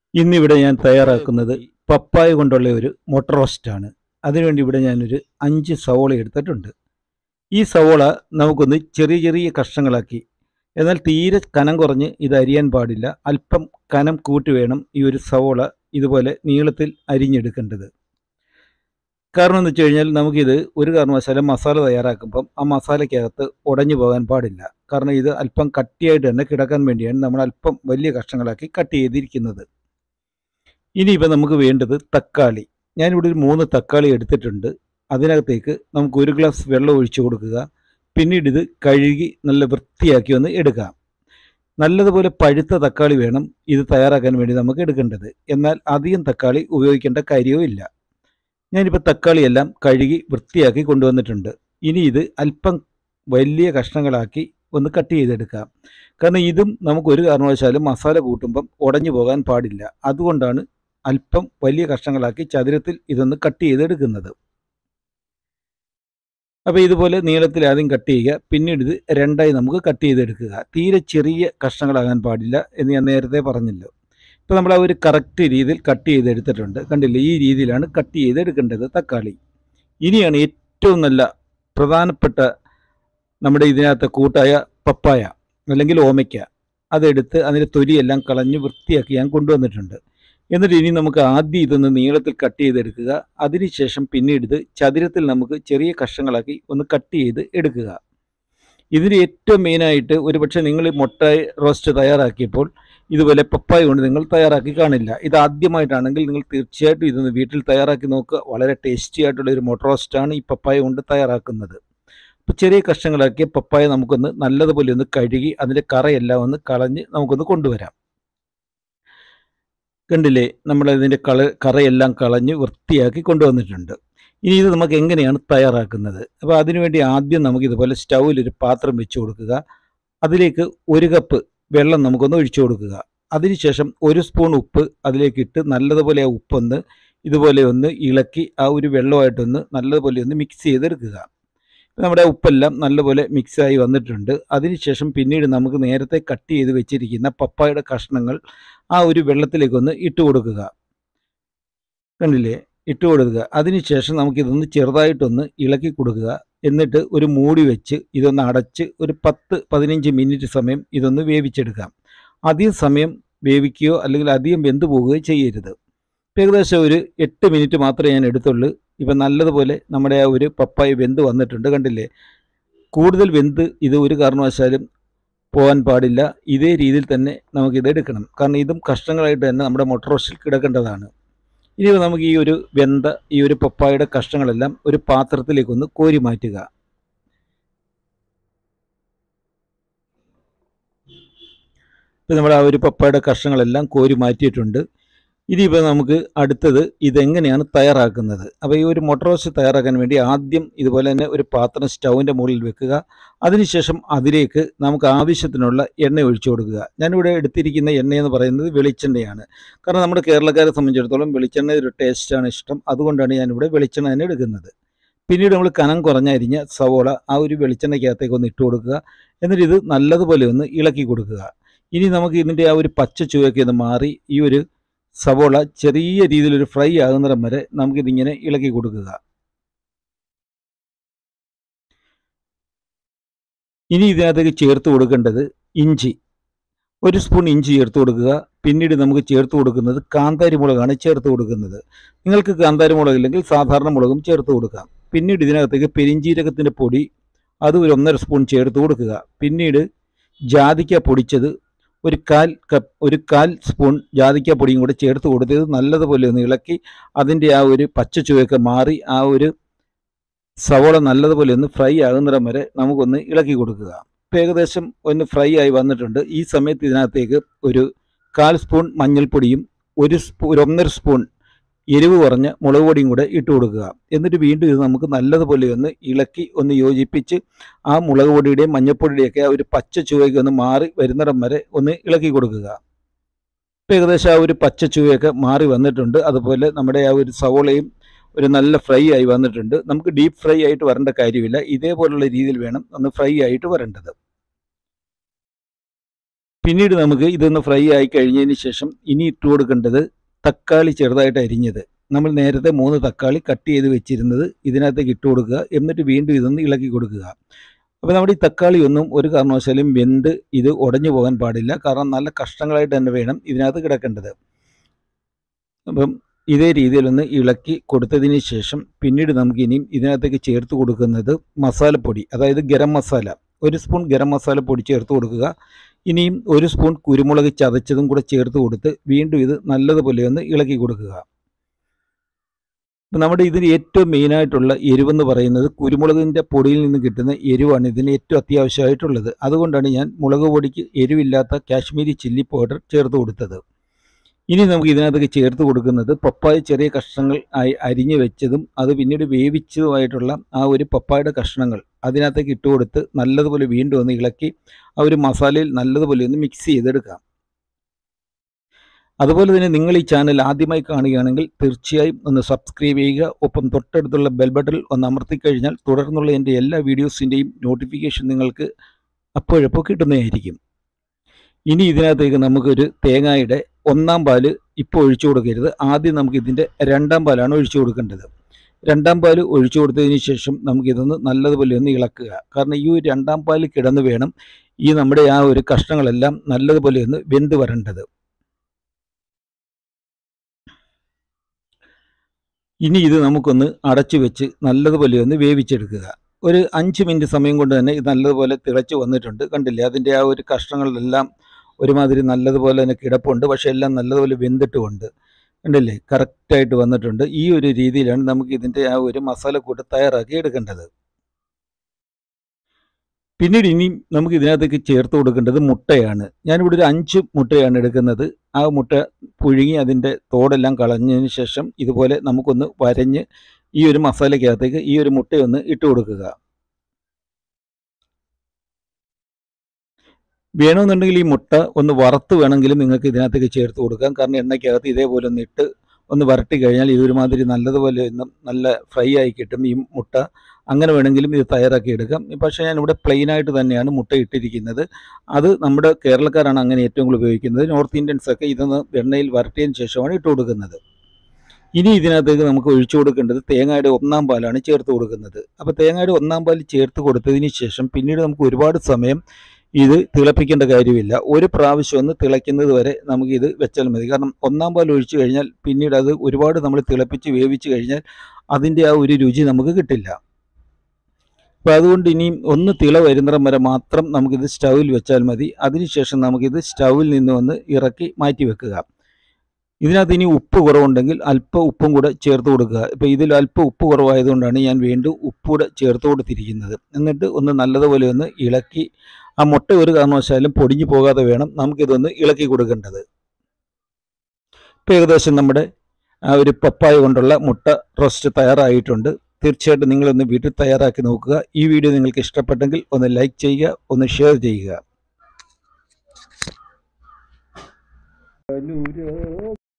ഇന്നിവിടെ ഞാൻ തയ്യാറാക്കുന്നത് പപ്പായ കൊണ്ടുള്ള ഒരു മുട്ട റോസ്റ്റാണ്. അതിനുവേണ്ടി ഇവിടെ ഞാനൊരു 5 സവോള എടുത്തിട്ടുണ്ട്. ഈ സവോള നമുക്കൊന്ന് ചെറിയ ചെറിയ കഷ്ണങ്ങളാക്കി, എന്നാൽ തീരെ കനം കുറഞ്ഞ് ഇത് അരിയാൻ പാടില്ല. അല്പം കനം കൂട്ടി വേണം ഈ ഒരു സവോള ഇതുപോലെ നീളത്തിൽ അരിഞ്ഞെടുക്കേണ്ടത്. കാരണം എന്ന് വെച്ച് കഴിഞ്ഞാൽ നമുക്കിത് ഒരു കാരണവശാലും മസാല തയ്യാറാക്കുമ്പം ആ മസാലയ്ക്കകത്ത് ഉടഞ്ഞു പോകാൻ പാടില്ല. കാരണം ഇത് അല്പം കട്ടിയായിട്ട് തന്നെ കിടക്കാൻ വേണ്ടിയാണ് നമ്മൾ അല്പം വലിയ കഷ്ണങ്ങളാക്കി കട്ട് ചെയ്തിരിക്കുന്നത്. ഇനിയിപ്പോൾ നമുക്ക് വേണ്ടത് തക്കാളി. ഞാനിവിടെ ഒരു 3 തക്കാളി എടുത്തിട്ടുണ്ട്. അതിനകത്തേക്ക് നമുക്ക് 1 ഗ്ലാസ് വെള്ളം ഒഴിച്ചു കൊടുക്കുക. പിന്നീട് ഇത് കഴുകി നല്ല വൃത്തിയാക്കി ഒന്ന് എടുക്കാം. നല്ലതുപോലെ പഴുത്ത തക്കാളി വേണം ഇത് തയ്യാറാക്കാൻ വേണ്ടി നമുക്ക് എടുക്കേണ്ടത്. എന്നാൽ അധികം തക്കാളി ഉപയോഗിക്കേണ്ട കാര്യവും ഇല്ല. ഞാനിപ്പോൾ തക്കാളിയെല്ലാം കഴുകി വൃത്തിയാക്കി കൊണ്ടുവന്നിട്ടുണ്ട്. ഇനി ഇത് അല്പം വലിയ കഷ്ണങ്ങളാക്കി ഒന്ന് കട്ട് ചെയ്തെടുക്കാം. കാരണം ഇതും നമുക്ക് ഒരു കാരണവശാലും മസാല കൂട്ടുമ്പം ഉടഞ്ഞു പോകാൻ പാടില്ല. അതുകൊണ്ടാണ് അല്പം വലിയ കഷ്ണങ്ങളാക്കി ചതുരത്തിൽ ഇതൊന്ന് കട്ട് ചെയ്തെടുക്കുന്നത്. അപ്പോൾ ഇതുപോലെ നീളത്തിൽ ആദ്യം കട്ട് ചെയ്യുക. പിന്നീട് ഇത് രണ്ടായി നമുക്ക് കട്ട് ചെയ്തെടുക്കുക. തീരെ ചെറിയ കഷ്ണങ്ങളാകാൻ പാടില്ല എന്ന് ഞാൻ നേരത്തെ പറഞ്ഞല്ലോ. ഇപ്പോൾ നമ്മൾ ആ ഒരു കറക്റ്റ് രീതിയിൽ കട്ട് ചെയ്തെടുത്തിട്ടുണ്ട്. കണ്ടില്ലേ, ഈ രീതിയിലാണ് കട്ട് ചെയ്തെടുക്കേണ്ടത് തക്കാളി. ഇനിയാണ് ഏറ്റവും നല്ല പ്രധാനപ്പെട്ട നമ്മുടെ ഇതിനകത്ത് കൂട്ടായ പപ്പായ അല്ലെങ്കിൽ ഓമയ്ക്ക. അതെടുത്ത് അതിൻ്റെ തൊലിയെല്ലാം കളഞ്ഞ് വൃത്തിയാക്കി ഞാൻ കൊണ്ടുവന്നിട്ടുണ്ട്. എന്നിട്ട് ഇനി നമുക്ക് ആദ്യം ഇതൊന്ന് നീളത്തിൽ കട്ട് ചെയ്തെടുക്കുക. അതിനുശേഷം പിന്നീട് ഇത് ചതുരത്തിൽ നമുക്ക് ചെറിയ കഷ്ണങ്ങളാക്കി ഒന്ന് കട്ട് ചെയ്ത് എടുക്കുക. ഇതിന് ഏറ്റവും മെയിനായിട്ട് ഒരുപക്ഷെ നിങ്ങൾ മുട്ട റോസ്റ്റ് തയ്യാറാക്കിയപ്പോൾ ഇതുപോലെ പപ്പായ കൊണ്ട് നിങ്ങൾ തയ്യാറാക്കി കാണില്ല. ഇത് ആദ്യമായിട്ടാണെങ്കിൽ നിങ്ങൾ തീർച്ചയായിട്ടും ഇതൊന്ന് വീട്ടിൽ തയ്യാറാക്കി നോക്കുക. വളരെ ടേസ്റ്റി ആയിട്ടുള്ള ഒരു മുട്ട റോസ്റ്റാണ് ഈ പപ്പായ കൊണ്ട് തയ്യാറാക്കുന്നത്. അപ്പോൾ ചെറിയ കഷ്ണങ്ങളാക്കിയ പപ്പായ നമുക്കൊന്ന് നല്ലതുപോലെ ഒന്ന് കഴുകി അതിൻ്റെ കറയെല്ലാം ഒന്ന് കളഞ്ഞ് നമുക്കൊന്ന് കൊണ്ടുവരാം. കണ്ടില്ലേ, നമ്മളതിൻ്റെ കറയെല്ലാം കളഞ്ഞ് വൃത്തിയാക്കി കൊണ്ടുവന്നിട്ടുണ്ട്. ഇനി ഇത് നമുക്ക് എങ്ങനെയാണ് തയ്യാറാക്കുന്നത്? അപ്പോൾ അതിനുവേണ്ടി ആദ്യം നമുക്ക് ഇതുപോലെ സ്റ്റൗവിലൊരു പാത്രം വെച്ച് കൊടുക്കുക. അതിലേക്ക് 1 കപ്പ് വെള്ളം നമുക്കൊന്ന് ഒഴിച്ചു കൊടുക്കുക. അതിനുശേഷം 1 സ്പൂൺ ഉപ്പ് അതിലേക്കിട്ട് നല്ലതുപോലെ ആ ഉപ്പൊന്ന് ഇതുപോലെ ഒന്ന് ഇളക്കി ആ ഒരു വെള്ളമായിട്ടൊന്ന് നല്ലതുപോലെ ഒന്ന് മിക്സ് ചെയ്തെടുക്കുക. നമ്മുടെ ഉപ്പെല്ലാം നല്ലപോലെ മിക്സായി വന്നിട്ടുണ്ട്. അതിനുശേഷം പിന്നീട് നമുക്ക് നേരത്തെ കട്ട് ചെയ്ത് വെച്ചിരിക്കുന്ന പപ്പായയുടെ കഷ്ണങ്ങൾ ആ ഒരു വെള്ളത്തിലേക്കൊന്ന് ഇട്ട് കൊടുക്കുക. കണ്ടില്ലേ, ഇട്ട് കൊടുക്കുക. അതിനുശേഷം നമുക്കിതൊന്ന് ചെറുതായിട്ടൊന്ന് ഇളക്കി കൊടുക്കുക. എന്നിട്ട് ഒരു മൂടി വെച്ച് ഇതൊന്ന് അടച്ച് ഒരു 10-15 മിനിറ്റ് സമയം ഇതൊന്ന് വേവിച്ചെടുക്കാം. അധികം സമയം വേവിക്കുകയോ അല്ലെങ്കിൽ അധികം വെന്ത് പോവുകയോ ചെയ്യരുത്. ഏകദേശം ഒരു 8 മിനിറ്റ് മാത്രമേ ഞാൻ എടുത്തുള്ളൂ. ഇപ്പം നല്ലതുപോലെ നമ്മുടെ ആ ഒരു പപ്പായ വെന്ത് വന്നിട്ടുണ്ട്. കണ്ടില്ലേ, കൂടുതൽ വെന്ത് ഇത് ഒരു കാരണവശാലും പോകാൻ പാടില്ല. ഇതേ രീതിയിൽ തന്നെ നമുക്കിത് എടുക്കണം. കാരണം ഇതും കഷ്ണങ്ങളായിട്ട് തന്നെ നമ്മുടെ മുട്ട റോസ്റ്റിൽ കിടക്കേണ്ടതാണ്. ഇനി നമുക്ക് ഈ ഒരു വെന്ത ഈ ഒരു പപ്പായയുടെ കഷ്ണങ്ങളെല്ലാം ഒരു പാത്രത്തിലേക്കൊന്ന് കോരി മാറ്റുക. ഇപ്പം നമ്മൾ ആ ഒരു പപ്പായയുടെ കഷ്ണങ്ങളെല്ലാം കോരി മാറ്റിയിട്ടുണ്ട്. ഇനിയിപ്പോൾ നമുക്ക് അടുത്തത് ഇതെങ്ങനെയാണ് തയ്യാറാക്കുന്നത്. അപ്പോൾ ഈ ഒരു മുട്ട റോസ്റ്റ് തയ്യാറാക്കാൻ വേണ്ടി ആദ്യം ഇതുപോലെ തന്നെ ഒരു പാത്രം സ്റ്റൗവിൻ്റെ മുകളിൽ വെക്കുക. അതിനുശേഷം അതിലേക്ക് നമുക്ക് ആവശ്യത്തിനുള്ള എണ്ണ ഒഴിച്ചു കൊടുക്കുക. ഞാനിവിടെ എടുത്തിരിക്കുന്ന എണ്ണയെന്ന് പറയുന്നത് വെളിച്ചെണ്ണയാണ്. കാരണം നമ്മുടെ കേരളക്കാരെ സംബന്ധിച്ചിടത്തോളം വെളിച്ചെണ്ണ ഒരു ടേസ്റ്റാണ് ഇഷ്ടം. അതുകൊണ്ടാണ് ഞാനിവിടെ വെളിച്ചെണ്ണ തന്നെ എടുക്കുന്നത്. പിന്നീട് നമ്മൾ കനം കുറഞ്ഞരിഞ്ഞ സവോള ആ ഒരു വെളിച്ചെണ്ണയ്ക്കകത്തേക്ക് ഒന്ന് ഇട്ട് കൊടുക്കുക. എന്നിട്ട് ഇത് നല്ലതുപോലെ ഒന്ന് ഇളക്കി കൊടുക്കുക. ഇനി നമുക്ക് ഇതിൻ്റെ ആ ഒരു പച്ച ചുവയൊക്കെ ഒന്ന് മാറി ഈ ഒരു സവോള ചെറിയ രീതിയിലൊരു ഫ്രൈ ആകുന്നിടം വരെ നമുക്കിതിങ്ങനെ ഇളക്കി കൊടുക്കുക. ഇനി ഇതിനകത്തേക്ക് ചേർത്ത് കൊടുക്കേണ്ടത് ഇഞ്ചി. 1 സ്പൂൺ ഇഞ്ചി ചേർത്ത് കൊടുക്കുക. പിന്നീട് നമുക്ക് ചേർത്ത് കൊടുക്കുന്നത് കാന്താരി മുളകാണ് ചേർത്ത് കൊടുക്കുന്നത്. നിങ്ങൾക്ക് കാന്താരി മുളകില്ലെങ്കിൽ സാധാരണ മുളകും ചേർത്ത് കൊടുക്കാം. പിന്നീട് ഇതിനകത്തേക്ക് പെരിഞ്ജീരകത്തിൻ്റെ പൊടി അത് ഒരു 1.5 സ്പൂൺ ചേർത്ത് കൊടുക്കുക. പിന്നീട് ജാതിക്ക പൊടിച്ചത് ഒരു കാൽ സ്പൂൺ ജാതിക്ക പൊടിയും കൂടെ ചേർത്ത് കൊടുത്തത് നല്ലതുപോലെ ഒന്ന് ഇളക്കി അതിൻ്റെ ആ ഒരു പച്ച ചുവയൊക്കെ മാറി ആ ഒരു സവോള നല്ലതുപോലെ ഒന്ന് ഫ്രൈ ആകുന്നിടം വരെ നമുക്കൊന്ന് ഇളക്കി കൊടുക്കുക. ഇപ്പോൾ ഏകദേശം ഒന്ന് ഫ്രൈ ആയി വന്നിട്ടുണ്ട്. ഈ സമയത്ത് ഇതിനകത്തേക്ക് ഒരു 1/4 സ്പൂൺ മഞ്ഞൾപ്പൊടിയും ഒരു 1.5 സ്പൂൺ എരിവ് കുറഞ്ഞ മുളക് പൊടിയും കൂടെ ഇട്ട് കൊടുക്കുക. എന്നിട്ട് വീണ്ടും ഇത് നമുക്ക് നല്ലതുപോലെ ഒന്ന് ഇളക്കി ഒന്ന് യോജിപ്പിച്ച് ആ മുളക് പൊടിയുടെയും മഞ്ഞൾപ്പൊടിയുടെയൊക്കെ ആ ഒരു പച്ച ചുവയൊക്കെ ഒന്ന് മാറി വരുന്നിടം വരെ ഒന്ന് ഇളക്കി കൊടുക്കുക. ഇപ്പോൾ ഏകദേശം ആ ഒരു പച്ച ചുവയൊക്കെ മാറി വന്നിട്ടുണ്ട്. അതുപോലെ നമ്മുടെ ആ ഒരു സവോളയും ഒരു നല്ല ഫ്രൈ ആയി വന്നിട്ടുണ്ട്. നമുക്ക് ഡീപ്പ് ഫ്രൈ ആയിട്ട് വരേണ്ട കാര്യമില്ല. ഇതേപോലുള്ള രീതിയിൽ വേണം ഒന്ന് ഫ്രൈ ആയിട്ട് വരേണ്ടത്. പിന്നീട് നമുക്ക് ഇതൊന്ന് ഫ്രൈ ആയി കഴിഞ്ഞതിന് ശേഷം ഇനി ഇട്ട് കൊടുക്കേണ്ടത് തക്കാളി ചെറുതായിട്ട് അരിഞ്ഞത്. നമ്മൾ നേരത്തെ 3 തക്കാളി കട്ട് ചെയ്ത് വെച്ചിരുന്നത് ഇതിനകത്തേക്ക് ഇട്ട് കൊടുക്കുക. എന്നിട്ട് വീണ്ടും ഇതൊന്ന് ഇളക്കി കൊടുക്കുക. അപ്പോൾ നമ്മുടെ ഈ തക്കാളി ഒന്നും ഒരു കാരണവശാലും വെന്ത് ഇത് ഉടഞ്ഞു പോകാൻ പാടില്ല. കാരണം നല്ല കഷ്ണങ്ങളായിട്ട് തന്നെ വേണം ഇതിനകത്ത് കിടക്കേണ്ടത്. അപ്പം ഇതേ രീതിയിലൊന്ന് ഇളക്കി കൊടുത്തതിന് ശേഷം പിന്നീട് നമുക്ക് ഇനിയും ഇതിനകത്തേക്ക് ചേർത്ത് കൊടുക്കുന്നത് മസാലപ്പൊടി, അതായത് ഗരം മസാല. 1 സ്പൂൺ ഗരം മസാല പൊടി ചേർത്ത് കൊടുക്കുക. ഇനിയും 1 സ്പൂൺ കുരുമുളക് ചതച്ചതും കൂടെ ചേർത്ത് കൊടുത്ത് വീണ്ടും ഇത് നല്ലതുപോലെ ഒന്ന് ഇളക്കി കൊടുക്കുക. നമ്മുടെ ഇതിന് ഏറ്റവും മെയിനായിട്ടുള്ള എരിവെന്ന് പറയുന്നത് കുരുമുളകിൻ്റെ പൊടിയിൽ നിന്ന് കിട്ടുന്ന എരിവാണ് ഇതിന് ഏറ്റവും അത്യാവശ്യമായിട്ടുള്ളത്. അതുകൊണ്ടാണ് ഞാൻ മുളക് പൊടിക്ക് എരിവില്ലാത്ത കാശ്മീരി ചില്ലി പൗഡർ ചേർത്ത് കൊടുത്തത്. ഇനി നമുക്ക് ഇതിനകത്തേക്ക് ചേർത്ത് കൊടുക്കുന്നത് പപ്പായ ചെറിയ കഷ്ണങ്ങൾ ആയി അരിഞ്ഞു വെച്ചതും അത് പിന്നീട് വേവിച്ചതുമായിട്ടുള്ള ആ ഒരു പപ്പായയുടെ കഷ്ണങ്ങൾ അതിനകത്തേക്ക് ഇട്ട് കൊടുത്ത് നല്ലതുപോലെ വീണ്ടും ഒന്ന് ഇളക്കി ആ ഒരു മസാലയിൽ നല്ലതുപോലെ ഒന്ന് മിക്സ് ചെയ്തെടുക്കാം. അതുപോലെ തന്നെ നിങ്ങൾ ഈ ചാനൽ ആദ്യമായി കാണുകയാണെങ്കിൽ തീർച്ചയായും ഒന്ന് സബ്സ്ക്രൈബ് ചെയ്യുക. ഒപ്പം തൊട്ടടുത്തുള്ള ബെൽ ബട്ടണിൽ ഒന്ന് അമർത്തിക്കഴിഞ്ഞാൽ തുടർന്നുള്ള എൻ്റെ എല്ലാ വീഡിയോസിൻ്റെയും നോട്ടിഫിക്കേഷൻ നിങ്ങൾക്ക് അപ്പോഴപ്പോൾ കിട്ടുന്നതായിരിക്കും. ഇനി ഇതിനകത്തേക്ക് നമുക്കൊരു തേങ്ങയുടെ 1-ാം പാല് ഇപ്പോൾ ഒഴിച്ചു കൊടുക്കരുത്. ആദ്യം നമുക്ക് ഇതിൻ്റെ 2-ാം പാലാണ് ഒഴിച്ചു കൊടുക്കേണ്ടത്. 2-ാം പാല് ഒഴിച്ചു കൊടുത്തതിന് ശേഷം നമുക്കിതൊന്ന് നല്ലതുപോലെ ഒന്ന് ഇളക്കുക. കാരണം ഈ 2-ാം പാല് കിടന്ന് വേണം ഈ നമ്മുടെ ആ ഒരു കഷ്ണങ്ങളെല്ലാം നല്ലതുപോലെ ഒന്ന് വെന്ത് വരേണ്ടത്. ഇനി ഇത് നമുക്കൊന്ന് അടച്ചു വെച്ച് നല്ലതുപോലെ ഒന്ന് വേവിച്ചെടുക്കുക. ഒരു 5 മിനിറ്റ് സമയം കൊണ്ട് തന്നെ ഇത് നല്ലതുപോലെ തിളച്ച് വന്നിട്ടുണ്ട്. കണ്ടില്ലേ, അതിൻ്റെ ആ ഒരു കഷ്ണങ്ങളെല്ലാം ഒരുമാതിരി നല്ലതുപോലെ തന്നെ കിടപ്പുണ്ട്. പക്ഷേ എല്ലാം നല്ലതുപോലെ വെന്തിട്ടുമുണ്ട്. കണ്ടില്ലേ, കറക്റ്റായിട്ട് വന്നിട്ടുണ്ട്. ഈ ഒരു രീതിയിലാണ് നമുക്ക് ഇതിൻ്റെ ആ ഒരു മസാലക്കൂട്ട് തയ്യാറാക്കി എടുക്കേണ്ടത്. പിന്നീട് ഇനി നമുക്ക് ഇതിനകത്തേക്ക് ചേർത്ത് കൊടുക്കേണ്ടത് മുട്ടയാണ്. ഞാനിവിടെ ഒരു 5 മുട്ടയാണ് എടുക്കുന്നത്. ആ മുട്ട പുഴുങ്ങി അതിൻ്റെ തോടെല്ലാം കളഞ്ഞതിന് ശേഷം ഇതുപോലെ നമുക്കൊന്ന് വരഞ്ഞ് ഈ ഒരു മസാലയ്ക്കകത്തേക്ക് ഈ ഒരു മുട്ടയൊന്ന് ഇട്ട് കൊടുക്കുക. വേണമെന്നുണ്ടെങ്കിൽ ഈ മുട്ട ഒന്ന് വറുത്ത് വേണമെങ്കിലും നിങ്ങൾക്ക് ഇതിനകത്തേക്ക് ചേർത്ത് കൊടുക്കാം. കാരണം എണ്ണയ്ക്കകത്ത് ഇതേപോലെ ഒന്ന് ഇട്ട് ഒന്ന് വരട്ടി കഴിഞ്ഞാൽ ഇതൊരുമാതിരി നല്ലതുപോലെ ഒന്നും നല്ല ഫ്രൈ ആയി കിട്ടും ഈ മുട്ട. അങ്ങനെ വേണമെങ്കിലും ഇത് തയ്യാറാക്കി എടുക്കാം. പക്ഷേ ഞാനിവിടെ പ്ലെയിനായിട്ട് തന്നെയാണ് മുട്ട ഇട്ടിരിക്കുന്നത്. അത് നമ്മുടെ കേരളക്കാരാണ് അങ്ങനെ ഏറ്റവും കൂടുതൽ ഉപയോഗിക്കുന്നത്. നോർത്ത് ഇന്ത്യൻസൊക്കെ ഇതൊന്ന് എണ്ണയിൽ വരട്ടിയതിന് ശേഷമാണ് ഇട്ട് കൊടുക്കുന്നത്. ഇനി ഇതിനകത്തേക്ക് നമുക്ക് ഒഴിച്ചു കൊടുക്കേണ്ടത് തേങ്ങയുടെ 1-ാം പാലാണ് ചേർത്ത് കൊടുക്കുന്നത്. അപ്പോൾ തേങ്ങയുടെ 1-ാം പാൽ ചേർത്ത് കൊടുത്തതിന് ശേഷം പിന്നീട് നമുക്ക് ഒരുപാട് സമയം ഇത് തിളപ്പിക്കേണ്ട കാര്യമില്ല. ഒരു പ്രാവശ്യം ഒന്ന് തിളയ്ക്കുന്നത് വരെ നമുക്കിത് വെച്ചാൽ മതി. കാരണം 1-ാം പാൽ ഒഴിച്ചു കഴിഞ്ഞാൽ പിന്നീട് അത് ഒരുപാട് നമ്മൾ തിളപ്പിച്ച് വേവിച്ച് കഴിഞ്ഞാൽ അതിൻ്റെ ആ ഒരു രുചി നമുക്ക് കിട്ടില്ല. അപ്പോൾ അതുകൊണ്ട് ഇനിയും ഒന്ന് തിള വരുന്നിടം വരെ മാത്രം നമുക്കിത് സ്റ്റൗവിൽ വെച്ചാൽ മതി. അതിനുശേഷം നമുക്കിത് സ്റ്റൗവിൽ നിന്ന് ഒന്ന് ഇറക്കി മാറ്റി വെക്കുക. ഇതിനകത്ത് ഇനി ഉപ്പ് കുറവുണ്ടെങ്കിൽ അല്പം ഉപ്പും കൂടെ ചേർത്ത് കൊടുക്കുക. ഇപ്പോൾ ഇതിൽ അല്പം ഉപ്പ് കുറവായതുകൊണ്ടാണ് ഞാൻ വീണ്ടും ഉപ്പൂടെ ചേർത്ത് കൊടുത്തിരിക്കുന്നത്. എന്നിട്ട് ഒന്ന് നല്ലതുപോലെ ഒന്ന് ഇളക്കി ആ മുട്ട ഒരു കാരണവശാലും പൊടിഞ്ഞു പോകാതെ വേണം നമുക്കിതൊന്ന് ഇളക്കി കൊടുക്കേണ്ടത്. ഇപ്പോൾ ഏകദേശം നമ്മുടെ ആ ഒരു പപ്പായ കൊണ്ടുള്ള മുട്ട റോസ്റ്റ് തയ്യാറായിട്ടുണ്ട്. തീർച്ചയായിട്ടും നിങ്ങളൊന്ന് വീട്ടിൽ തയ്യാറാക്കി നോക്കുക. ഈ വീഡിയോ നിങ്ങൾക്ക് ഇഷ്ടപ്പെട്ടെങ്കിൽ ഒന്ന് ലൈക്ക് ചെയ്യുക, ഒന്ന് ഷെയർ ചെയ്യുക.